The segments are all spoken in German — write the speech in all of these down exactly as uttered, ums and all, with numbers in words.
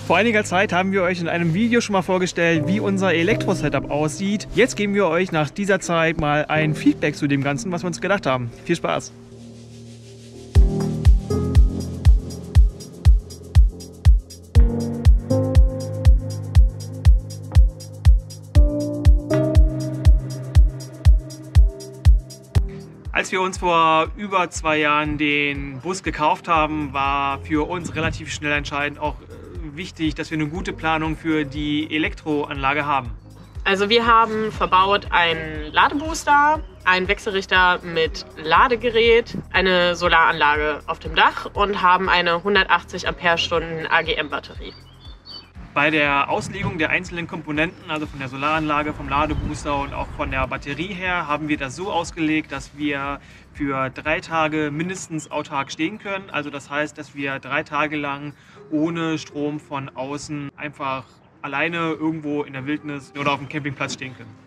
Vor einiger Zeit haben wir euch in einem Video schon mal vorgestellt, wie unser Elektro-Setup aussieht. Jetzt geben wir euch nach dieser Zeit mal ein Feedback zu dem Ganzen, was wir uns gedacht haben. Viel Spaß! Als wir uns vor über zwei Jahren den Bus gekauft haben, war für uns relativ schnell entscheidend auch wichtig, dass wir eine gute Planung für die Elektroanlage haben. Also wir haben verbaut einen Ladebooster, einen Wechselrichter mit Ladegerät, eine Solaranlage auf dem Dach und haben eine hundertachtzig Ampere-Stunden A G M-Batterie. Bei der Auslegung der einzelnen Komponenten, also von der Solaranlage, vom Ladebooster und auch von der Batterie her, haben wir das so ausgelegt, dass wir für drei Tage mindestens autark stehen können. Also das heißt, dass wir drei Tage lang ohne Strom von außen einfach alleine irgendwo in der Wildnis oder auf dem Campingplatz stehen können.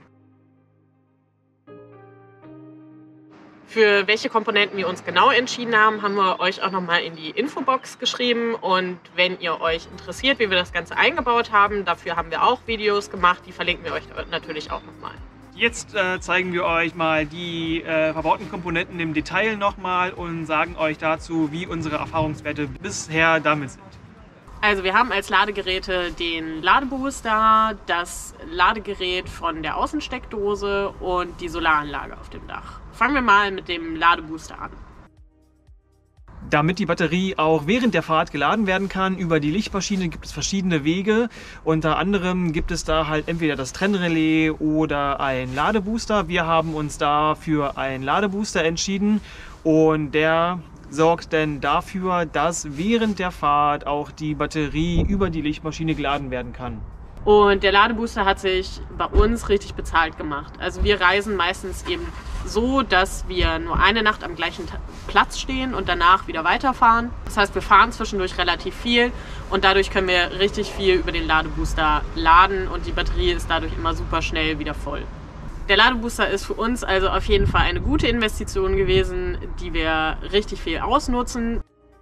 Für welche Komponenten wir uns genau entschieden haben, haben wir euch auch nochmal in die Infobox geschrieben. Und wenn ihr euch interessiert, wie wir das Ganze eingebaut haben, dafür haben wir auch Videos gemacht, die verlinken wir euch natürlich auch nochmal. Jetzt äh, zeigen wir euch mal die äh, verbauten Komponenten im Detail nochmal und sagen euch dazu, wie unsere Erfahrungswerte bisher damit sind. Also wir haben als Ladegeräte den Ladebooster, das Ladegerät von der Außensteckdose und die Solaranlage auf dem Dach. Fangen wir mal mit dem Ladebooster an. Damit die Batterie auch während der Fahrt geladen werden kann, über die Lichtmaschine gibt es verschiedene Wege. Unter anderem gibt es da halt entweder das Trennrelais oder ein Ladebooster. Wir haben uns da für einen Ladebooster entschieden und der sorgt denn dafür, dass während der Fahrt auch die Batterie über die Lichtmaschine geladen werden kann. Und der Ladebooster hat sich bei uns richtig bezahlt gemacht. Also wir reisen meistens eben so, dass wir nur eine Nacht am gleichen Platz stehen und danach wieder weiterfahren. Das heißt, wir fahren zwischendurch relativ viel und dadurch können wir richtig viel über den Ladebooster laden und die Batterie ist dadurch immer super schnell wieder voll. Der Ladebooster ist für uns also auf jeden Fall eine gute Investition gewesen, die wir richtig viel ausnutzen.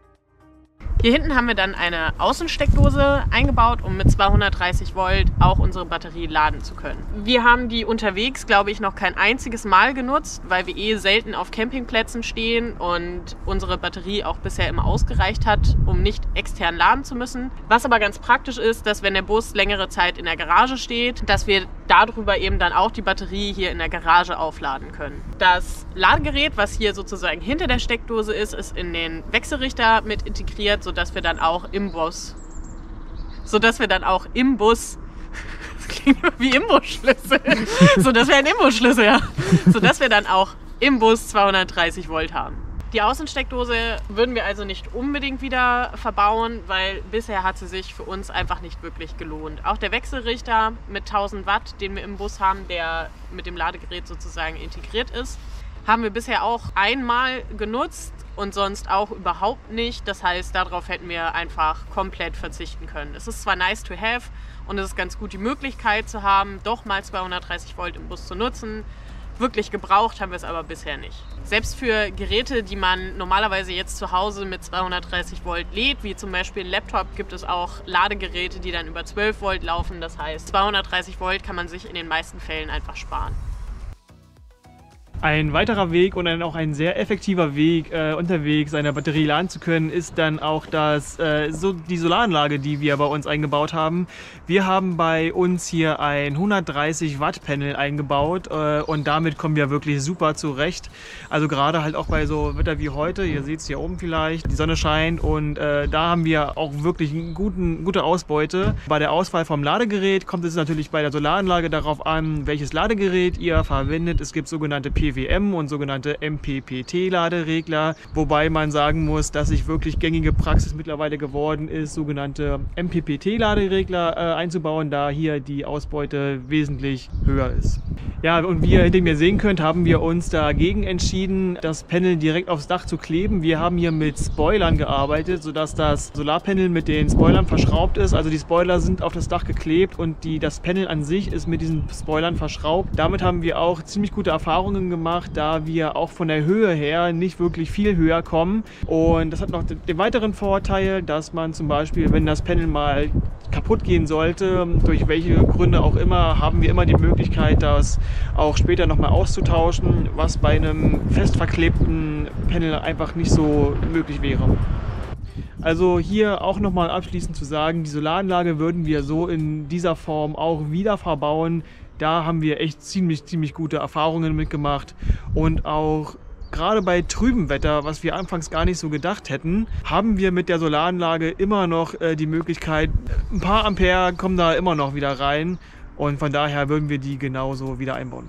Hier hinten haben wir dann eine Außensteckdose eingebaut, um mit zweihundertdreißig Volt auch unsere Batterie laden zu können. Wir haben die unterwegs, glaube ich, noch kein einziges Mal genutzt, weil wir eh selten auf Campingplätzen stehen und unsere Batterie auch bisher immer ausgereicht hat, um nicht extern laden zu müssen. Was aber ganz praktisch ist, dass wenn der Bus längere Zeit in der Garage steht, dass wir darüber eben dann auch die Batterie hier in der Garage aufladen können. Das Ladegerät, was hier sozusagen hinter der Steckdose ist, ist in den Wechselrichter mit integriert, sodass wir dann auch im Bus, sodass wir dann auch im Bus, das klingt wie Imbusschlüssel, sodass wir einen Imbusschlüssel, ja, sodass wir dann auch im Bus zweihundertdreißig Volt haben. Die Außensteckdose würden wir also nicht unbedingt wieder verbauen, weil bisher hat sie sich für uns einfach nicht wirklich gelohnt. Auch der Wechselrichter mit tausend Watt, den wir im Bus haben, der mit dem Ladegerät sozusagen integriert ist, haben wir bisher auch einmal genutzt und sonst auch überhaupt nicht. Das heißt, darauf hätten wir einfach komplett verzichten können. Es ist zwar nice to have und es ist ganz gut, die Möglichkeit zu haben, doch mal zweihundertdreißig Volt im Bus zu nutzen. Wirklich gebraucht haben wir es aber bisher nicht. Selbst für Geräte, die man normalerweise jetzt zu Hause mit zweihundertdreißig Volt lädt, wie zum Beispiel ein Laptop, gibt es auch Ladegeräte, die dann über zwölf Volt laufen. Das heißt, zweihundertdreißig Volt kann man sich in den meisten Fällen einfach sparen. Ein weiterer Weg und dann auch ein sehr effektiver Weg, äh, unterwegs seine Batterie laden zu können, ist dann auch das, äh, so die Solaranlage, die wir bei uns eingebaut haben. Wir haben bei uns hier ein hundertdreißig Watt Panel eingebaut äh, und damit kommen wir wirklich super zurecht. Also gerade halt auch bei so Wetter wie heute, ihr seht es hier oben vielleicht, die Sonne scheint und äh, da haben wir auch wirklich eine guten, gute Ausbeute. Bei der Auswahl vom Ladegerät kommt es natürlich bei der Solaranlage darauf an, welches Ladegerät ihr verwendet. Es gibt sogenannte P W M und sogenannte M P P T-Laderegler, wobei man sagen muss, dass sich wirklich gängige Praxis mittlerweile geworden ist, sogenannte M P P T-Laderegler äh, einzubauen, da hier die Ausbeute wesentlich höher ist. Ja, und wie ihr hinter mir sehen könnt, haben wir uns dagegen entschieden, das Panel direkt aufs Dach zu kleben. Wir haben hier mit Spoilern gearbeitet, sodass das Solarpanel mit den Spoilern verschraubt ist. Also die Spoiler sind auf das Dach geklebt und die, das Panel an sich ist mit diesen Spoilern verschraubt. Damit haben wir auch ziemlich gute Erfahrungen gemacht, da wir auch von der Höhe her nicht wirklich viel höher kommen. Und das hat noch den weiteren Vorteil, dass man zum Beispiel, wenn das Panel mal kaputt gehen sollte, durch welche Gründe auch immer, haben wir immer die Möglichkeit, das auch später nochmal auszutauschen, was bei einem fest verklebten Panel einfach nicht so möglich wäre. Also hier auch nochmal abschließend zu sagen, die Solaranlage würden wir so in dieser Form auch wieder verbauen. Da haben wir echt ziemlich, ziemlich gute Erfahrungen mitgemacht und auch gerade bei trübem Wetter, was wir anfangs gar nicht so gedacht hätten, haben wir mit der Solaranlage immer noch äh, die Möglichkeit, ein paar Ampere kommen da immer noch wieder rein und von daher würden wir die genauso wieder einbauen.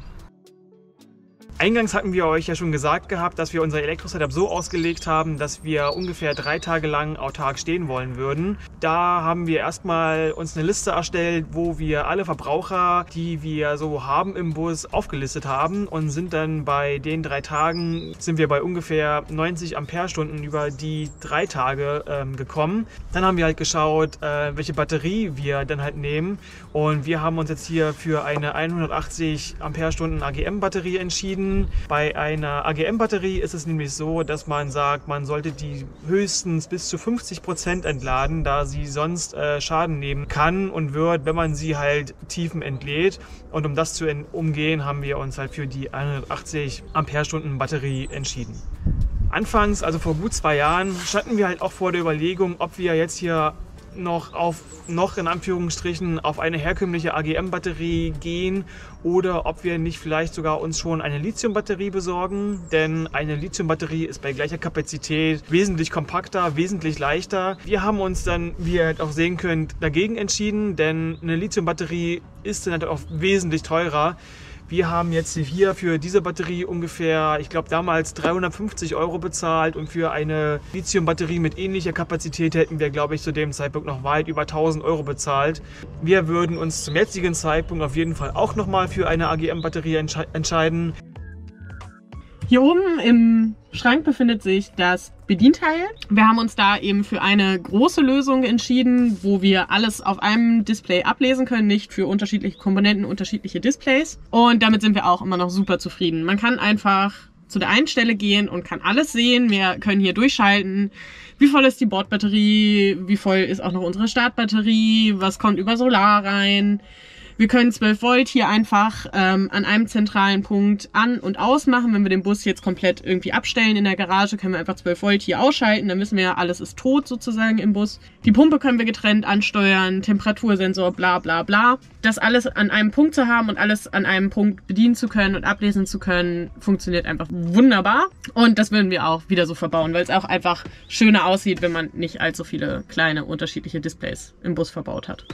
Eingangs hatten wir euch ja schon gesagt gehabt, dass wir unser Elektro-Setup so ausgelegt haben, dass wir ungefähr drei Tage lang autark stehen wollen würden. Da haben wir erstmal uns eine Liste erstellt, wo wir alle Verbraucher, die wir so haben im Bus, aufgelistet haben und sind dann bei den drei Tagen, sind wir bei ungefähr neunzig Amperestunden über die drei Tage ähm, gekommen. Dann haben wir halt geschaut, äh, welche Batterie wir dann halt nehmen und wir haben uns jetzt hier für eine hundertachtzig Amperestunden A G M-Batterie entschieden. Bei einer A G M-Batterie ist es nämlich so, dass man sagt, man sollte die höchstens bis zu fünfzig Prozent entladen, da sie sonst äh, Schaden nehmen kann und wird, wenn man sie halt tiefen entlädt. Und um das zu umgehen, haben wir uns halt für die hundertachtzig Amperestunden Batterie entschieden. Anfangs, also vor gut zwei Jahren, standen wir halt auch vor der Überlegung, ob wir jetzt hier noch auf noch in Anführungsstrichen auf eine herkömmliche A G M-Batterie gehen oder ob wir nicht vielleicht sogar uns schon eine Lithium-Batterie besorgen, denn eine Lithium-Batterie ist bei gleicher Kapazität wesentlich kompakter, wesentlich leichter. Wir haben uns dann, wie ihr halt auch sehen könnt, dagegen entschieden, denn eine Lithium-Batterie ist dann halt auch wesentlich teurer. Wir haben jetzt hier für diese Batterie ungefähr, ich glaube damals dreihundertfünfzig Euro bezahlt und für eine Lithium-Batterie mit ähnlicher Kapazität hätten wir, glaube ich, zu dem Zeitpunkt noch weit über tausend Euro bezahlt. Wir würden uns zum jetzigen Zeitpunkt auf jeden Fall auch nochmal für eine A G M-Batterie entsche- entscheiden. Hier oben im Schrank befindet sich das Bedienteil. Wir haben uns da eben für eine große Lösung entschieden, wo wir alles auf einem Display ablesen können, nicht für unterschiedliche Komponenten, unterschiedliche Displays. Und damit sind wir auch immer noch super zufrieden. Man kann einfach zu der einen Stelle gehen und kann alles sehen. Wir können hier durchschalten, wie voll ist die Bordbatterie, wie voll ist auch noch unsere Startbatterie, was kommt über Solar rein. Wir können zwölf Volt hier einfach ähm, an einem zentralen Punkt an- und ausmachen. Wenn wir den Bus jetzt komplett irgendwie abstellen in der Garage, können wir einfach zwölf Volt hier ausschalten. Dann wissen wir ja, alles ist tot sozusagen im Bus. Die Pumpe können wir getrennt ansteuern, Temperatursensor, bla bla bla. Das alles an einem Punkt zu haben und alles an einem Punkt bedienen zu können und ablesen zu können, funktioniert einfach wunderbar. Und das würden wir auch wieder so verbauen, weil es auch einfach schöner aussieht, wenn man nicht allzu viele kleine unterschiedliche Displays im Bus verbaut hat.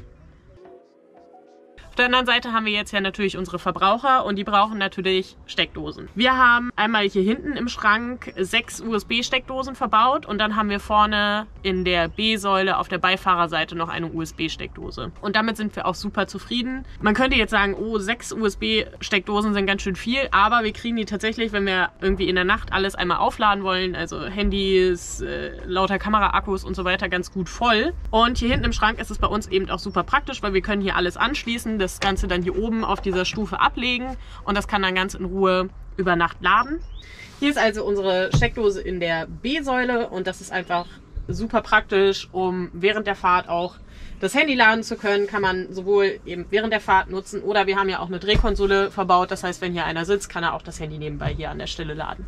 Auf der anderen Seite haben wir jetzt ja natürlich unsere Verbraucher und die brauchen natürlich Steckdosen. Wir haben einmal hier hinten im Schrank sechs U S B-Steckdosen verbaut und dann haben wir vorne in der B-Säule auf der Beifahrerseite noch eine U S B-Steckdose. Und damit sind wir auch super zufrieden. Man könnte jetzt sagen, oh, sechs U S B-Steckdosen sind ganz schön viel, aber wir kriegen die tatsächlich, wenn wir irgendwie in der Nacht alles einmal aufladen wollen, also Handys, äh, lauter Kameraakkus und so weiter, ganz gut voll. Und hier hinten im Schrank ist es bei uns eben auch super praktisch, weil wir können hier alles anschließen. Das Ganze dann hier oben auf dieser Stufe ablegen und das kann dann ganz in Ruhe über Nacht laden. Hier ist also unsere Steckdose in der B-Säule und das ist einfach super praktisch, um während der Fahrt auch das Handy laden zu können. Kann man sowohl eben während der Fahrt nutzen oder wir haben ja auch eine Drehkonsole verbaut. Das heißt, wenn hier einer sitzt, kann er auch das Handy nebenbei hier an der Stelle laden.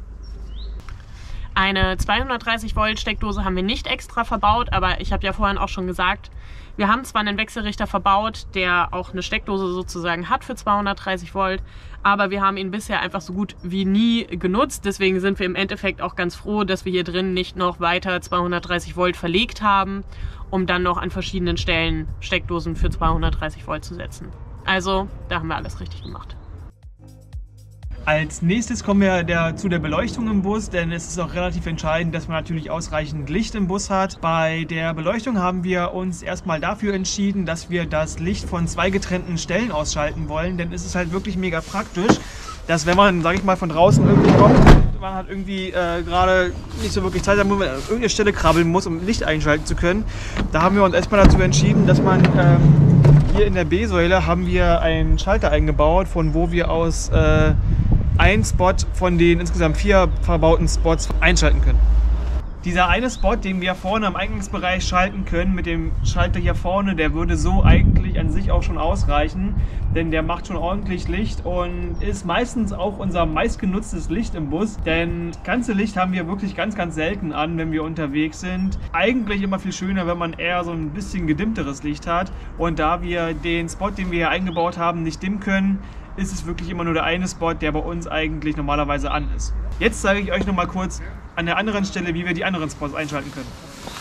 Eine zweihundertdreißig Volt Steckdose haben wir nicht extra verbaut, aber ich habe ja vorhin auch schon gesagt, wir haben zwar einen Wechselrichter verbaut, der auch eine Steckdose sozusagen hat für zweihundertdreißig Volt, aber wir haben ihn bisher einfach so gut wie nie genutzt. Deswegen sind wir im Endeffekt auch ganz froh, dass wir hier drin nicht noch weiter zweihundertdreißig Volt verlegt haben, um dann noch an verschiedenen Stellen Steckdosen für zweihundertdreißig Volt zu setzen. Also, da haben wir alles richtig gemacht. Als nächstes kommen wir der, zu der Beleuchtung im Bus, denn es ist auch relativ entscheidend, dass man natürlich ausreichend Licht im Bus hat. Bei der Beleuchtung haben wir uns erstmal dafür entschieden, dass wir das Licht von zwei getrennten Stellen ausschalten wollen, denn es ist halt wirklich mega praktisch, dass wenn man, sage ich mal, von draußen irgendwie kommt, man hat irgendwie äh, gerade nicht so wirklich Zeit, wo man an irgendeine Stelle krabbeln muss, um Licht einschalten zu können. Da haben wir uns erstmal dazu entschieden, dass man ähm, hier in der B-Säule haben wir einen Schalter eingebaut, von wo wir aus äh, einen Spot von den insgesamt vier verbauten Spots einschalten können. Dieser eine Spot, den wir vorne am Eingangsbereich schalten können, mit dem Schalter hier vorne, der würde so eigentlich an sich auch schon ausreichen, denn der macht schon ordentlich Licht und ist meistens auch unser meistgenutztes Licht im Bus, denn das ganze Licht haben wir wirklich ganz, ganz selten an, wenn wir unterwegs sind. Eigentlich immer viel schöner, wenn man eher so ein bisschen gedimmteres Licht hat, und da wir den Spot, den wir hier eingebaut haben, nicht dimmen können, ist es wirklich immer nur der eine Spot, der bei uns eigentlich normalerweise an ist. Jetzt zeige ich euch noch mal kurz an der anderen Stelle, wie wir die anderen Spots einschalten können.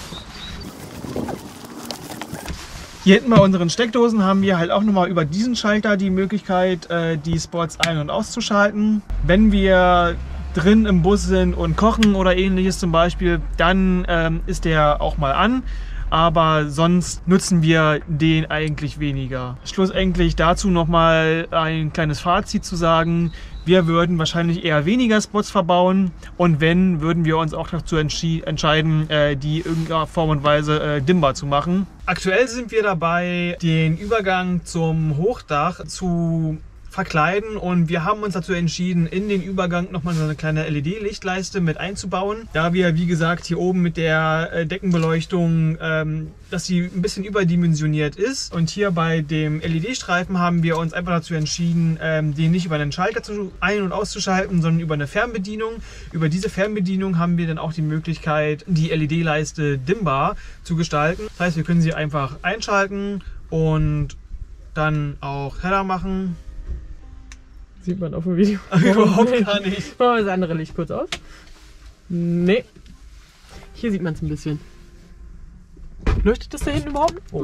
Hier hinten bei unseren Steckdosen haben wir halt auch noch mal über diesen Schalter die Möglichkeit, die Spots ein- und auszuschalten. Wenn wir drin im Bus sind und kochen oder ähnliches zum Beispiel, dann ähm, ist der auch mal an. Aber sonst nutzen wir den eigentlich weniger. Schlussendlich dazu nochmal ein kleines Fazit zu sagen. Wir würden wahrscheinlich eher weniger Spots verbauen, und wenn, würden wir uns auch dazu entscheiden, die irgendeiner Form und Weise äh, dimmbar zu machen. Aktuell sind wir dabei, den Übergang zum Hochdach zu verkleiden, und wir haben uns dazu entschieden, in den Übergang nochmal so eine kleine L E D-Lichtleiste mit einzubauen. Da wir, wie gesagt, hier oben mit der Deckenbeleuchtung, ähm, dass sie ein bisschen überdimensioniert ist, und hier bei dem L E D-Streifen haben wir uns einfach dazu entschieden, ähm, den nicht über einen Schalter zu ein- und auszuschalten, sondern über eine Fernbedienung. Über diese Fernbedienung haben wir dann auch die Möglichkeit, die L E D-Leiste dimmbar zu gestalten. Das heißt, wir können sie einfach einschalten und dann auch heller machen. Sieht man auf dem Video. Überhaupt gar nicht. Machen wir das andere Licht kurz aus. Nee. Hier sieht man es ein bisschen. Leuchtet das da hinten überhaupt? Oh.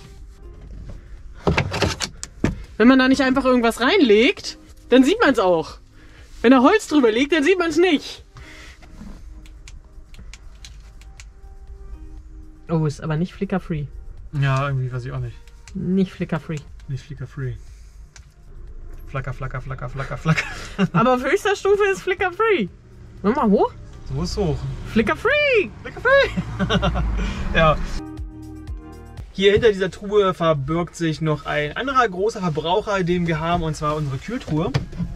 Wenn man da nicht einfach irgendwas reinlegt, dann sieht man es auch. Wenn da Holz drüber liegt, dann sieht man es nicht. Oh, ist aber nicht flicker-free. Ja, irgendwie weiß ich auch nicht. Nicht flicker-free. Nicht flicker-free. Flacker, flacker, flacker, flacker, flacker. Aber auf höchster Stufe ist flicker-free. Mach mal hoch. So ist hoch. Flicker-free! Flicker-free! Ja. Hier hinter dieser Truhe verbirgt sich noch ein anderer großer Verbraucher, den wir haben, und zwar unsere Kühltruhe.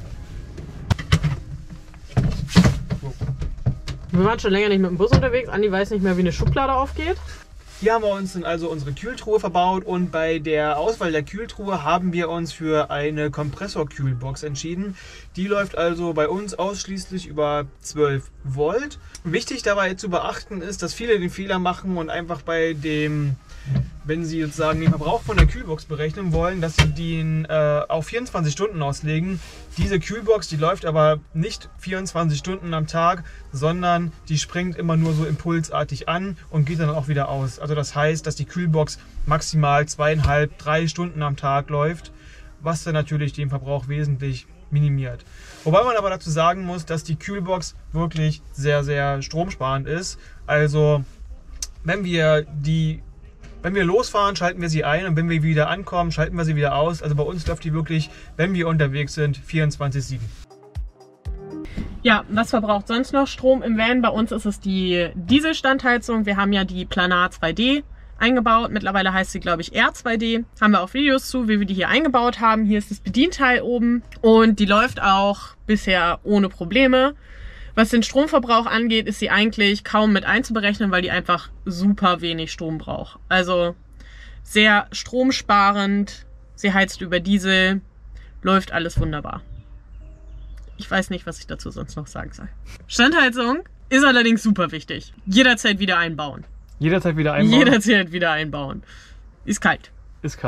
Wir waren schon länger nicht mit dem Bus unterwegs. Andi weiß nicht mehr, wie eine Schublade aufgeht. Hier haben wir uns dann also unsere Kühltruhe verbaut, und bei der Auswahl der Kühltruhe haben wir uns für eine Kompressorkühlbox entschieden. Die läuft also bei uns ausschließlich über zwölf Volt. Wichtig dabei zu beachten ist, dass viele den Fehler machen und einfach bei dem, wenn sie sozusagen den Verbrauch von der Kühlbox berechnen wollen, dass sie den äh, auf vierundzwanzig Stunden auslegen. Diese Kühlbox, die läuft aber nicht vierundzwanzig Stunden am Tag, sondern die springt immer nur so impulsartig an und geht dann auch wieder aus. Also das heißt, dass die Kühlbox maximal zweieinhalb, drei Stunden am Tag läuft, was dann natürlich den Verbrauch wesentlich minimiert. Wobei man aber dazu sagen muss, dass die Kühlbox wirklich sehr, sehr stromsparend ist. Also wenn wir die Wenn wir losfahren, schalten wir sie ein, und wenn wir wieder ankommen, schalten wir sie wieder aus. Also bei uns läuft die wirklich, wenn wir unterwegs sind, vierundzwanzig sieben. Ja, was verbraucht sonst noch Strom im Van? Bei uns ist es die Dieselstandheizung. Wir haben ja die Planar zwei D eingebaut. Mittlerweile heißt sie, glaube ich, R zwei D. Haben wir auch Videos zu, wie wir die hier eingebaut haben. Hier ist das Bedienteil oben, und die läuft auch bisher ohne Probleme. Was den Stromverbrauch angeht, ist sie eigentlich kaum mit einzuberechnen, weil die einfach super wenig Strom braucht. Also sehr stromsparend, sie heizt über Diesel, läuft alles wunderbar. Ich weiß nicht, was ich dazu sonst noch sagen soll. Standheizung ist allerdings super wichtig. Jederzeit wieder einbauen. Jederzeit wieder einbauen? Jederzeit wieder einbauen. Ist kalt. Ist kalt.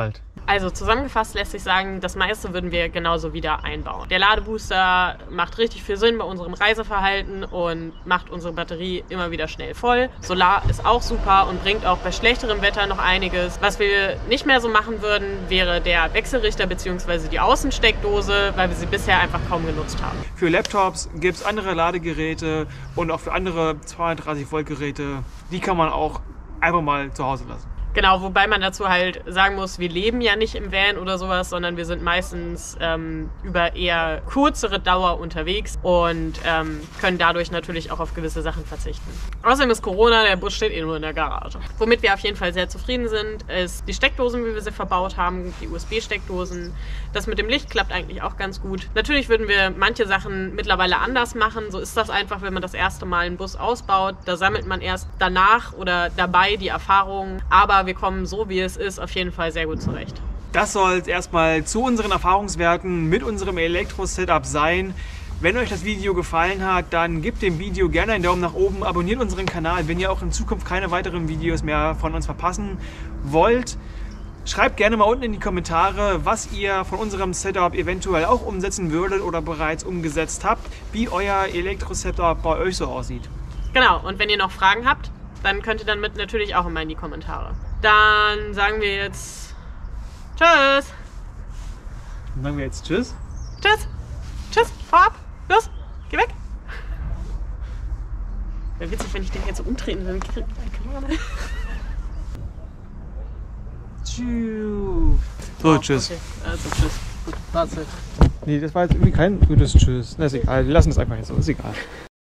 Also zusammengefasst lässt sich sagen, das meiste würden wir genauso wieder einbauen. Der Ladebooster macht richtig viel Sinn bei unserem Reiseverhalten und macht unsere Batterie immer wieder schnell voll. Solar ist auch super und bringt auch bei schlechterem Wetter noch einiges. Was wir nicht mehr so machen würden, wäre der Wechselrichter bzw. die Außensteckdose, weil wir sie bisher einfach kaum genutzt haben. Für Laptops gibt es andere Ladegeräte und auch für andere zweihundertdreißig Volt Geräte. Die kann man auch einfach mal zu Hause lassen. Genau, wobei man dazu halt sagen muss, wir leben ja nicht im Van oder sowas, sondern wir sind meistens ähm, über eher kürzere Dauer unterwegs und ähm, können dadurch natürlich auch auf gewisse Sachen verzichten. Außerdem ist Corona, der Bus steht eh nur in der Garage. Womit wir auf jeden Fall sehr zufrieden sind, ist die Steckdosen, wie wir sie verbaut haben, die U S B-Steckdosen. Das mit dem Licht klappt eigentlich auch ganz gut. Natürlich würden wir manche Sachen mittlerweile anders machen. So ist das einfach, wenn man das erste Mal einen Bus ausbaut. Da sammelt man erst danach oder dabei die Erfahrungen. Aber wir kommen so, wie es ist, auf jeden Fall sehr gut zurecht. Das soll es erstmal zu unseren Erfahrungswerten mit unserem Elektro-Setup sein. Wenn euch das Video gefallen hat, dann gebt dem Video gerne einen Daumen nach oben, abonniert unseren Kanal, wenn ihr auch in Zukunft keine weiteren Videos mehr von uns verpassen wollt. Schreibt gerne mal unten in die Kommentare, was ihr von unserem Setup eventuell auch umsetzen würdet oder bereits umgesetzt habt, wie euer Elektro-Setup bei euch so aussieht. Genau, und wenn ihr noch Fragen habt, dann könnt ihr dann mit natürlich auch immer in die Kommentare. Dann sagen wir jetzt Tschüss. Dann sagen wir jetzt Tschüss. Tschüss. Tschüss. Hau ab. Los. Geh weg. Wäre witzig, wenn ich den jetzt so umtreten würde. Tschüss. So, tschüss. Okay, also tschüss. Gut, that's it. Nee, das war jetzt irgendwie kein gutes Tschüss. Na, ist egal. Wir lassen das einfach jetzt so. Ist egal.